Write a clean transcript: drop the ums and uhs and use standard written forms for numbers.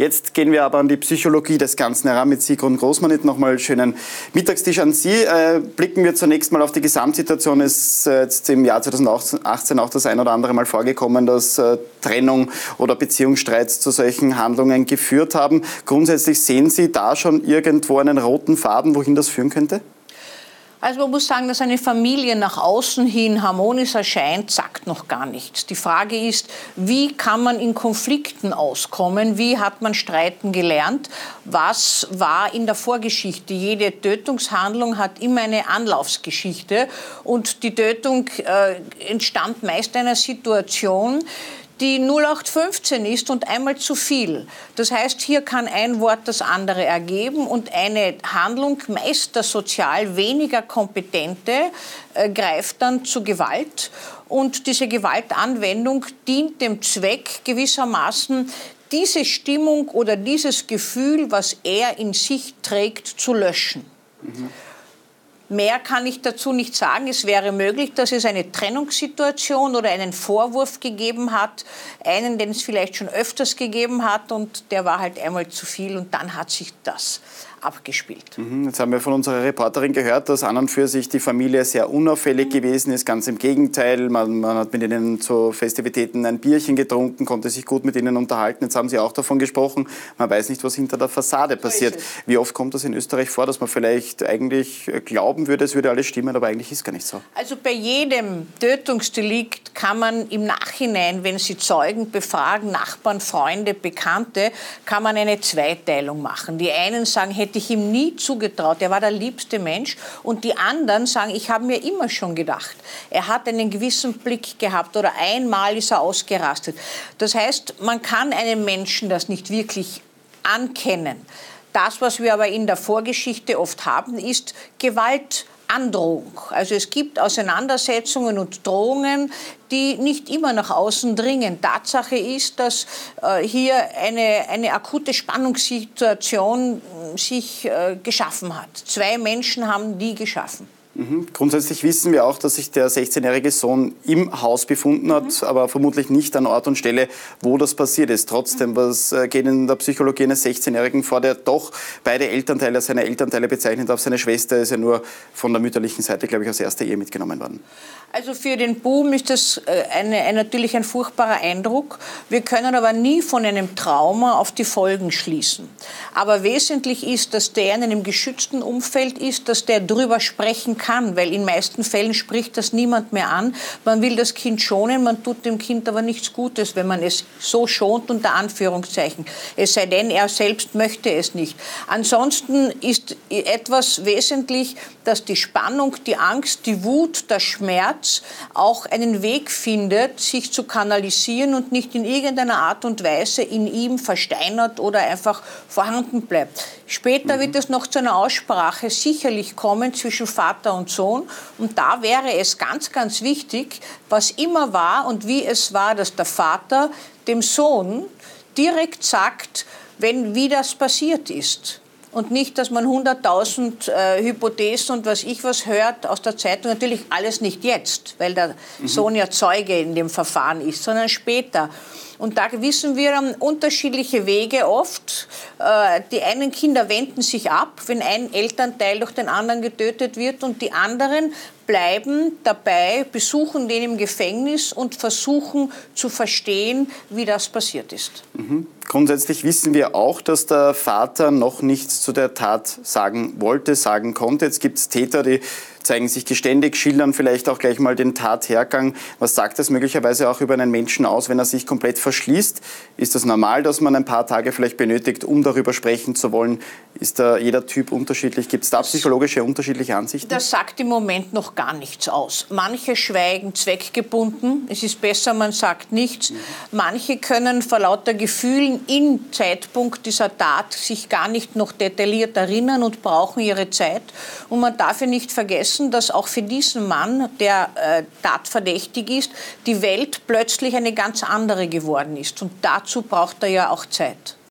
Jetzt gehen wir aber an die Psychologie des Ganzen heran mit Sigrun Großmanit. Nochmal schönen Mittagstisch an Sie. Blicken wir zunächst mal auf die Gesamtsituation. Es ist jetzt im Jahr 2018 auch das ein oder andere Mal vorgekommen, dass Trennung oder Beziehungsstreits zu solchen Handlungen geführt haben. Grundsätzlich sehen Sie da schon irgendwo einen roten Faden, wohin das führen könnte? Also man muss sagen, dass eine Familie nach außen hin harmonisch erscheint, sagt noch gar nichts. Die Frage ist, wie kann man in Konflikten auskommen? Wie hat man streiten gelernt? Was war in der Vorgeschichte? Jede Tötungshandlung hat immer eine Anlaufsgeschichte. Und die Tötung entstammt meist einer Situation, die 0815 ist und einmal zu viel. Das heißt, hier kann ein Wort das andere ergeben und eine Handlung, meist der sozial weniger kompetente, greift dann zu Gewalt. Und diese Gewaltanwendung dient dem Zweck gewissermaßen, diese Stimmung oder dieses Gefühl, was er in sich trägt, zu löschen. Mehr kann ich dazu nicht sagen. Es wäre möglich, dass es eine Trennungssituation oder einen Vorwurf gegeben hat, einen, den es vielleicht schon öfters gegeben hat und der war halt einmal zu viel und dann hat sich das abgespielt. Jetzt haben wir von unserer Reporterin gehört, dass an und für sich die Familie sehr unauffällig gewesen ist. Ganz im Gegenteil, man hat mit ihnen zu Festivitäten ein Bierchen getrunken, konnte sich gut mit ihnen unterhalten. Jetzt haben Sie auch davon gesprochen, man weiß nicht, was hinter der Fassade passiert. Wie oft kommt das in Österreich vor, dass man vielleicht eigentlich glauben würde, es würde alles stimmen, aber eigentlich ist es gar nicht so? Also bei jedem Tötungsdelikt kann man im Nachhinein, wenn Sie Zeugen befragen, Nachbarn, Freunde, Bekannte, kann man eine Zweiteilung machen. Die einen sagen, hätte ich ihm nie zugetraut, er war der liebste Mensch. Und die anderen sagen, ich habe mir immer schon gedacht, er hat einen gewissen Blick gehabt oder einmal ist er ausgerastet. Das heißt, man kann einem Menschen das nicht wirklich ankennen. Das, was wir aber in der Vorgeschichte oft haben, ist Gewaltandrohung. Also es gibt Auseinandersetzungen und Drohungen, die nicht immer nach außen dringen. Tatsache ist, dass hier eine akute Spannungssituation sich geschaffen hat. Zwei Menschen haben die geschaffen. Grundsätzlich wissen wir auch, dass sich der 16-jährige Sohn im Haus befunden hat, aber vermutlich nicht an Ort und Stelle, wo das passiert ist. Trotzdem, was geht in der Psychologie eines 16-Jährigen vor, der doch beide Elternteile, seine Elternteile bezeichnet, auf seine Schwester ist ja nur von der mütterlichen Seite, glaube ich, aus erster Ehe mitgenommen worden. Also für den Buben ist das natürlich ein furchtbarer Eindruck. Wir können aber nie von einem Trauma auf die Folgen schließen. Aber wesentlich ist, dass der in einem geschützten Umfeld ist, dass der drüber sprechen kann, weil in meisten Fällen spricht das niemand mehr an. Man will das Kind schonen, man tut dem Kind aber nichts Gutes, wenn man es so schont, unter Anführungszeichen. Es sei denn, er selbst möchte es nicht. Ansonsten ist etwas wesentlich, dass die Spannung, die Angst, die Wut, der Schmerz auch einen Weg findet, sich zu kanalisieren und nicht in irgendeiner Art und Weise in ihm versteinert oder einfach vorhanden bleibt. Später wird es noch zu einer Aussprache sicherlich kommen zwischen Vater und Sohn. Und da wäre es ganz, ganz wichtig, was immer war und wie es war, dass der Vater dem Sohn direkt sagt, wie das passiert ist. Und nicht, dass man 100.000 Hypothesen und was hört aus der Zeitung. Natürlich alles nicht jetzt, weil der Sohn ja Zeuge in dem Verfahren ist, sondern später. Und da wissen wir unterschiedliche Wege oft. Die einen Kinder wenden sich ab, wenn ein Elternteil durch den anderen getötet wird und die anderen bleiben dabei, besuchen den im Gefängnis und versuchen zu verstehen, wie das passiert ist. Grundsätzlich wissen wir auch, dass der Vater noch nichts zu der Tat sagen wollte, sagen konnte. Jetzt gibt es Täter, die zeigen sich geständig, schildern vielleicht auch gleich mal den Tathergang. Was sagt das möglicherweise auch über einen Menschen aus, wenn er sich komplett verschließt? Ist das normal, dass man ein paar Tage vielleicht benötigt, um darüber sprechen zu wollen? Ist da jeder Typ unterschiedlich? Gibt es da psychologische unterschiedliche Ansichten? Das sagt im Moment noch gar nichts aus. Manche schweigen zweckgebunden. Es ist besser, man sagt nichts. Manche können vor lauter Gefühlen im Zeitpunkt dieser Tat sich gar nicht noch detailliert erinnern und brauchen ihre Zeit. Und man darf ja nicht vergessen, dass auch für diesen Mann, der tatverdächtig ist, die Welt plötzlich eine ganz andere geworden ist. Und dazu braucht er ja auch Zeit.